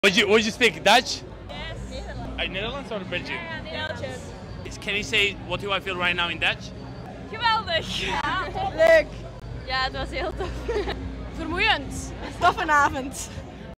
Would you speak Dutch? Yes. Netherlands or Belgium? Belgium. Can you say what do I feel right now in Dutch? Geweldig. Leuk. Ja, het was heel tof. Vermoeiend. Toffe avond.